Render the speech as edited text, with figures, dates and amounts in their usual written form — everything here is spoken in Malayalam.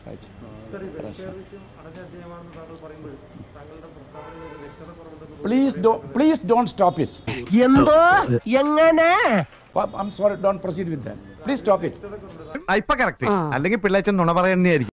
Right. Please don't stop it. I'm sorry, don't proceed with that. Please stop it. ഇപ്പൊ കറക്റ്റ് അല്ലെങ്കിൽ പിള്ളേച്ചൻ നുണ പറയുന്നതായിരിക്കും.